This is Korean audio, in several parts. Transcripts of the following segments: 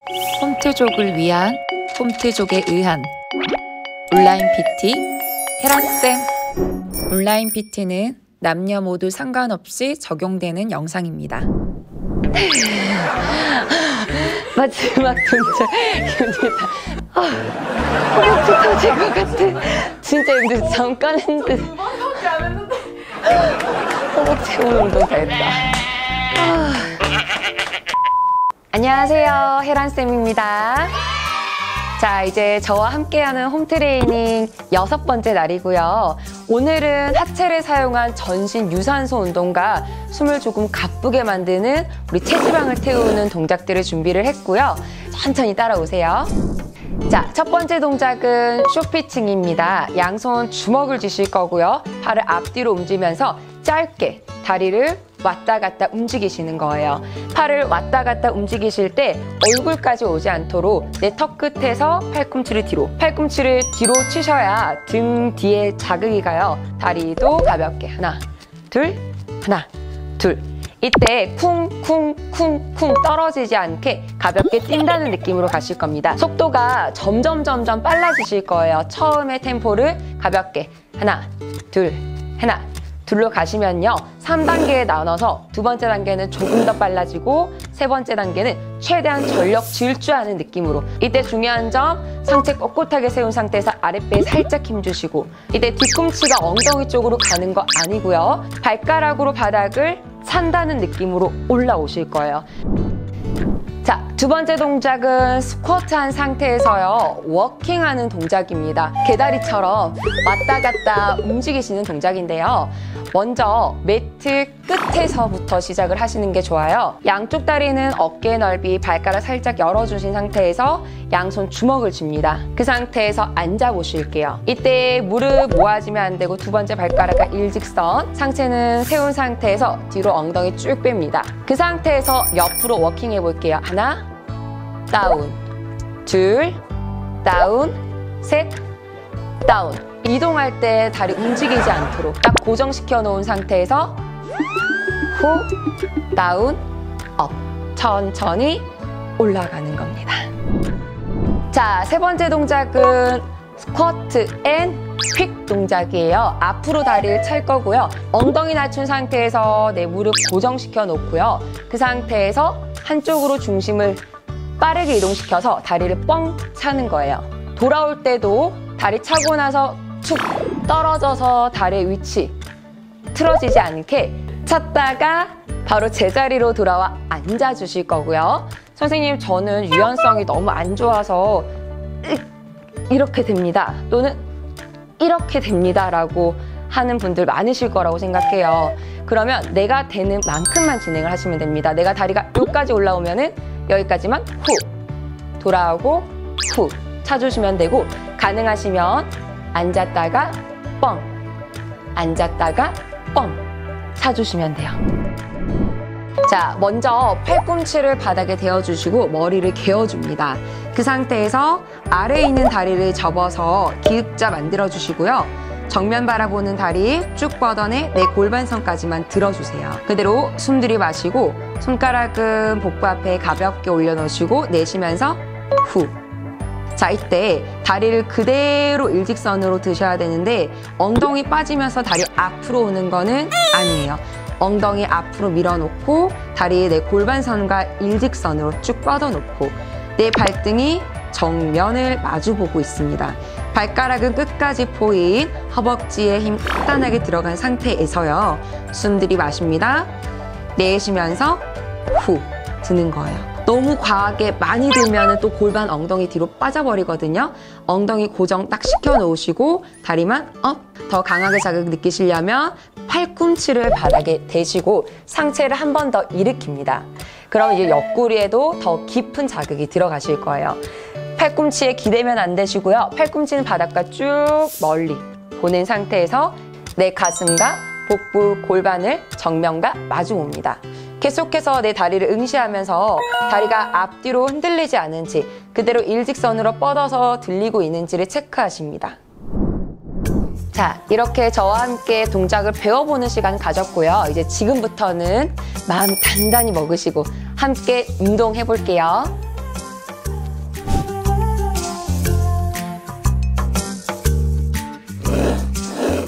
홈트족을 위한, 홈트족에 의한 온라인 PT 혜란쌤. 온라인 PT는 남녀 모두 상관없이 적용되는 영상입니다. 마지막 동작입니다. 허벅지 터질 것 같아. 진짜 힘들어. 잠깐 했는데. 두 번밖에 안 했는데. 허벅지 오늘 운동 다 했다. 안녕하세요, 혜란쌤입니다. 자, 이제 저와 함께하는 홈트레이닝 6번째 날이고요. 오늘은 하체를 사용한 전신 유산소 운동과 숨을 조금 가쁘게 만드는 우리 체지방을 태우는 동작들을 준비를 했고요. 천천히 따라오세요. 자, 첫 번째 동작은 쇼피칭입니다. 양손 주먹을 쥐실 거고요. 팔을 앞뒤로 움직이면서 짧게 다리를 왔다 갔다 움직이시는 거예요. 팔을 왔다 갔다 움직이실 때 얼굴까지 오지 않도록 내 턱 끝에서 팔꿈치를 뒤로 치셔야 등 뒤에 자극이 가요. 다리도 가볍게 하나, 둘. 이때 쿵쿵쿵쿵 떨어지지 않게 가볍게 뛴다는 느낌으로 가실 겁니다. 속도가 점점 빨라지실 거예요. 처음에 템포를 가볍게 하나, 둘로 가시면요. 3단계에 나눠서 두 번째 단계는 조금 더 빨라지고 세 번째 단계는 최대한 전력 질주하는 느낌으로. 이때 중요한 점, 상체 꼿꼿하게 세운 상태에서 아랫배에 살짝 힘주시고, 이때 뒤꿈치가 엉덩이 쪽으로 가는 거 아니고요. 발가락으로 바닥을 찬다는 느낌으로 올라오실 거예요. 자, 두 번째 동작은 스쿼트한 상태에서요, 워킹하는 동작입니다. 개다리처럼 왔다 갔다 움직이시는 동작인데요. 먼저 매트 끝에서부터 시작을 하시는 게 좋아요. 양쪽 다리는 어깨 넓이, 발가락 살짝 열어주신 상태에서 양손 주먹을 줍니다. 그 상태에서 앉아보실게요. 이때 무릎 모아지면 안 되고 두 번째 발가락과 일직선, 상체는 세운 상태에서 뒤로 엉덩이 쭉 뺍니다. 그 상태에서 옆으로 워킹 해볼게요. 하나, 다운, 둘, 다운, 셋, 다운. 이동할 때 다리 움직이지 않도록 딱 고정시켜 놓은 상태에서 후, 다운, 업. 천천히 올라가는 겁니다. 자, 세 번째 동작은 스쿼트 앤 퀵 동작이에요. 앞으로 다리를 찰 거고요. 엉덩이 낮춘 상태에서 내 무릎 고정시켜 놓고요. 그 상태에서 한쪽으로 중심을 빠르게 이동시켜서 다리를 뻥 차는 거예요. 돌아올 때도 다리 차고 나서 툭 떨어져서 다리의 위치 틀어지지 않게 찼다가 바로 제자리로 돌아와 앉아주실 거고요. 선생님, 저는 유연성이 너무 안 좋아서 이렇게 됩니다, 또는 이렇게 됩니다 라고 하는 분들 많으실 거라고 생각해요. 그러면 내가 되는 만큼만 진행을 하시면 됩니다. 내가 다리가 여기까지 올라오면은 여기까지만 후, 돌아오고 후 차주시면 되고, 가능하시면 앉았다가 뻥, 앉았다가 뻥 차주시면 돼요. 자, 먼저 팔꿈치를 바닥에 대어주시고 머리를 개어줍니다. 그 상태에서 아래에 있는 다리를 접어서 기읍자 만들어주시고요. 정면 바라보는 다리 쭉 뻗어내 내 골반선까지만 들어주세요. 그대로 숨 들이마시고 손가락은 복부 앞에 가볍게 올려놓으시고 내쉬면서 후. 자, 이때 다리를 그대로 일직선으로 드셔야 되는데 엉덩이 빠지면서 다리 앞으로 오는 거는 아니에요. 엉덩이 앞으로 밀어놓고 다리 내 골반선과 일직선으로 쭉 뻗어놓고 내 발등이 정면을 마주보고 있습니다. 발가락은 끝까지 포인, 허벅지에 힘 단단하게 들어간 상태에서요. 숨 들이마십니다. 내쉬면서 후 드는 거예요. 너무 과하게 많이 들면 또 골반 엉덩이 뒤로 빠져버리거든요. 엉덩이 고정 딱 시켜놓으시고 다리만 업. 더 강하게 자극 느끼시려면 팔꿈치를 바닥에 대시고 상체를 한 번 더 일으킵니다. 그럼 이제 옆구리에도 더 깊은 자극이 들어가실 거예요. 팔꿈치에 기대면 안 되시고요. 팔꿈치는 바닥과 쭉 멀리 보낸 상태에서 내 가슴과 복부 골반을 정면과 마주 옵니다. 계속해서 내 다리를 응시하면서 다리가 앞뒤로 흔들리지 않은지, 그대로 일직선으로 뻗어서 들리고 있는지를 체크하십니다. 자, 이렇게 저와 함께 동작을 배워보는 시간 가졌고요. 이제 지금부터는 마음 단단히 먹으시고 함께 운동해볼게요.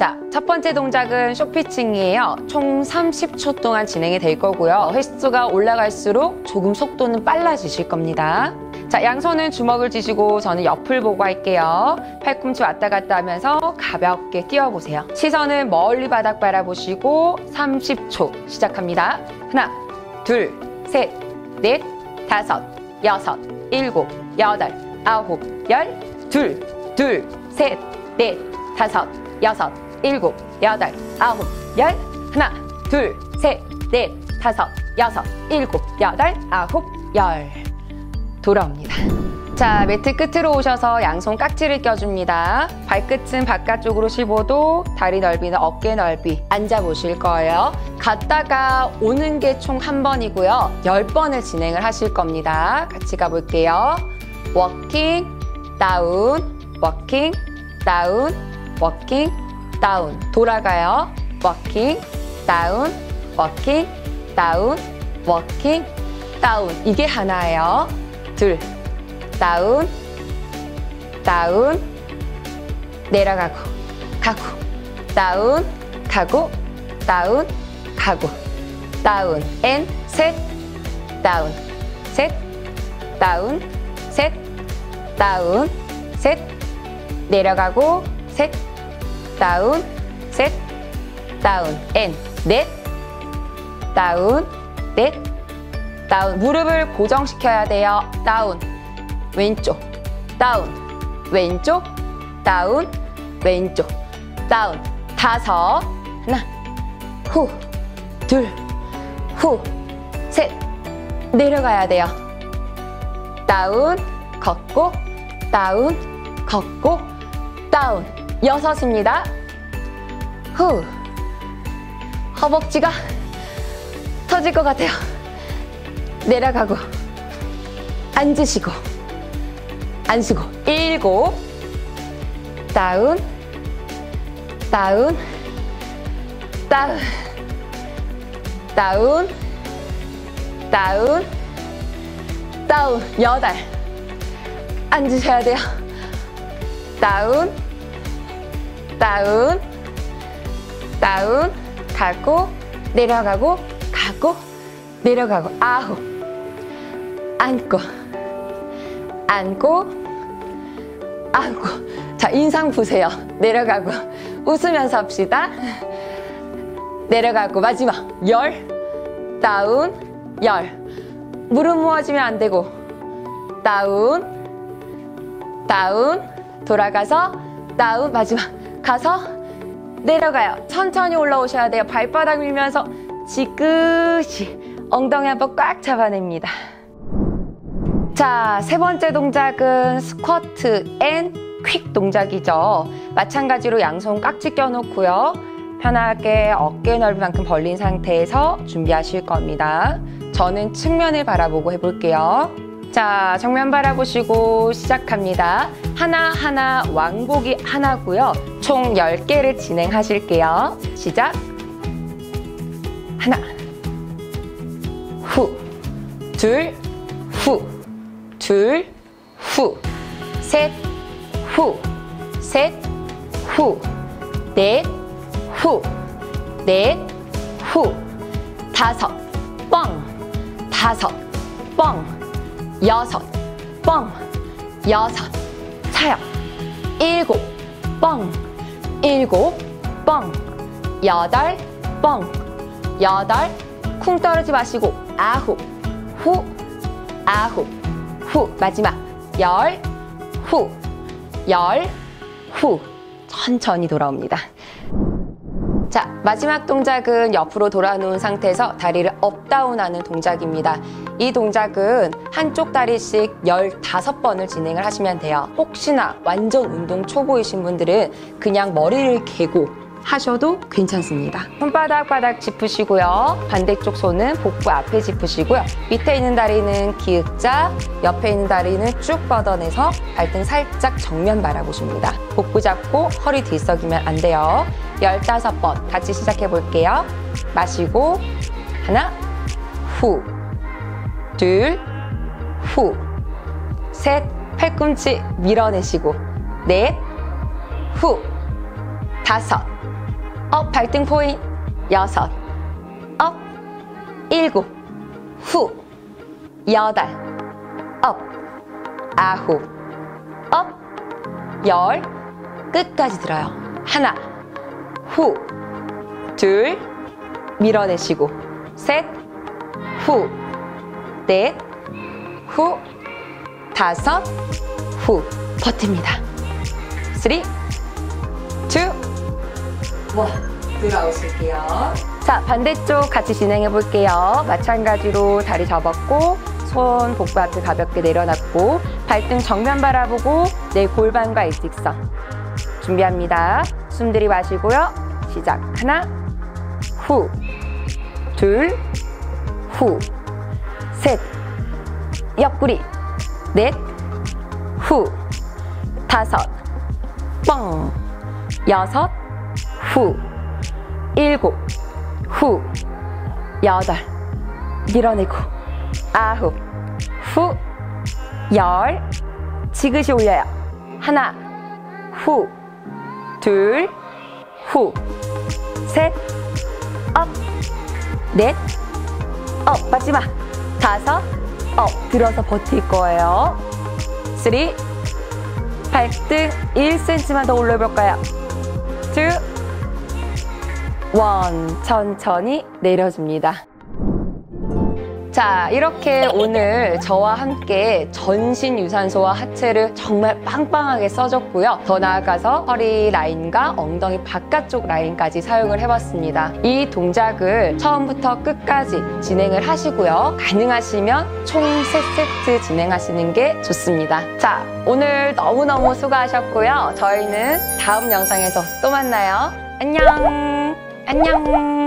자, 첫 번째 동작은 쇼피칭이에요. 총 30초 동안 진행이 될 거고요. 횟수가 올라갈수록 조금 속도는 빨라지실 겁니다. 자, 양손은 주먹을 쥐시고 저는 옆을 보고 할게요. 팔꿈치 왔다 갔다 하면서 가볍게 뛰어보세요. 시선은 멀리 바닥 바라보시고 30초 시작합니다. 하나, 둘, 셋, 넷, 다섯, 여섯, 일곱, 여덟, 아홉, 열, 둘, 셋, 넷, 다섯, 여섯, 일곱, 여덟, 아홉, 열, 하나, 둘, 셋, 넷, 다섯, 여섯, 일곱, 여덟, 아홉, 열. 돌아옵니다. 자, 매트 끝으로 오셔서 양손 깍지를 껴줍니다. 발끝은 바깥쪽으로 15도, 다리 넓이는 어깨 넓이 앉아보실 거예요. 갔다가 오는 게 총 한 번이고요. 10번을 진행을 하실 겁니다. 같이 가볼게요. 워킹, 다운, 워킹, 다운, 워킹, 다운. 돌아가요. 워킹, 다운, 워킹, 다운, 워킹, 다운. 이게 하나예요. 둘, 다운, 다운, 내려가고, 가고, 다운, 가고, 다운, 가고, 다운, 앤, 셋, 다운, 셋, 다운, 셋, 다운, 셋, 내려가고, 셋, 다운, 셋, 다운, 앤, 넷, 다운, 넷, 다운. 무릎을 고정시켜야 돼요. 다운, 왼쪽, 다운, 왼쪽, 다운, 왼쪽, 다운. 다섯, 하나, 후, 둘, 후, 셋, 내려가야 돼요. 다운, 걷고, 다운, 걷고, 다운. 여섯입니다. 후, 허벅지가 터질 것 같아요. 내려가고, 앉으시고, 앉으시고, 일곱, 다운, 다운, 다운, 다운, 다운, 다운. 여덟, 앉으셔야 돼요. 다운, 다운, 다운, 가고, 내려가고, 가고, 내려가고. 아홉, 앉고, 앉고, 앉고. 자, 인상 보세요. 내려가고, 웃으면서 합시다. 내려가고, 마지막. 열, 다운, 열. 무릎 모아지면 안 되고, 다운, 다운, 돌아가서, 다운, 마지막. 가서, 내려가요. 천천히 올라오셔야 돼요. 발바닥 밀면서 지그시 엉덩이 한번 꽉 잡아냅니다. 자, 세 번째 동작은 스쿼트 앤 퀵 동작이죠. 마찬가지로 양손 깍지 껴놓고요. 편하게 어깨 넓이만큼 벌린 상태에서 준비하실 겁니다. 저는 측면을 바라보고 해볼게요. 자, 정면 바라보시고 시작합니다. 하나하나 왕복이 하나고요. 총 10개를 진행하실게요. 시작! 하나, 후, 둘, 후, 둘, 후, 셋, 후, 셋, 후, 넷, 후, 넷, 후, 다섯, 뻥, 다섯, 뻥, 여섯, 뻥, 여섯, 차요. 일곱, 뻥, 일곱, 뻥, 여덟, 뻥, 여덟, 쿵 떨어지 마시고, 아홉, 후, 아홉, 후, 마지막, 열, 후, 열, 후. 천천히 돌아옵니다. 자, 마지막 동작은 옆으로 돌아놓은 상태에서 다리를 업다운하는 동작입니다. 이 동작은 한쪽 다리씩 15번을 진행을 하시면 돼요. 혹시나 완전 운동 초보이신 분들은 그냥 머리를 개고 하셔도 괜찮습니다. 손바닥 바닥 짚으시고요. 반대쪽 손은 복부 앞에 짚으시고요. 밑에 있는 다리는 기역자, 옆에 있는 다리는 쭉 뻗어내서 발등 살짝 정면 바라보십니다. 복부 잡고 허리 들썩이면 안 돼요. 15번 같이 시작해 볼게요. 마시고 하나, 후, 둘, 후, 셋, 팔꿈치 밀어내시고 넷, 후, 다섯, 업, 발등 포인. 6, 업, 7, 후, 8, 업, 9, 업, 10, 끝까지 들어요. 하나, 후, 둘, 밀어내시고, 셋, 후, 넷, 후, 5, 후, 버팁니다. 3, 2, 1, 들어오실게요. 자, 반대쪽 같이 진행해 볼게요. 마찬가지로 다리 접었고, 손 복부 앞에 가볍게 내려놨고, 발등 정면 바라보고 내 골반과 일직선. 준비합니다. 숨 들이마시고요. 시작. 하나, 후, 둘, 후, 셋, 옆구리, 넷, 후, 5, 뻥, 6, 후, 7, 후, 8, 밀어내고, 9, 후, 10, 지그시 올려요. 하나, 후, 둘, 후, 셋, 업, 넷, 업, 마지막, 5, 업, 들어서 버틸 거예요. 3, 발등 1cm만 더 올려볼까요? 2, 1, 천천히 내려줍니다. 자, 이렇게 오늘 저와 함께 전신 유산소와 하체를 정말 빵빵하게 써줬고요. 더 나아가서 허리 라인과 엉덩이 바깥쪽 라인까지 사용을 해봤습니다. 이 동작을 처음부터 끝까지 진행을 하시고요. 가능하시면 총 3세트 진행하시는 게 좋습니다. 자, 오늘 너무너무 수고하셨고요. 저희는 다음 영상에서 또 만나요. 안녕! 안녕!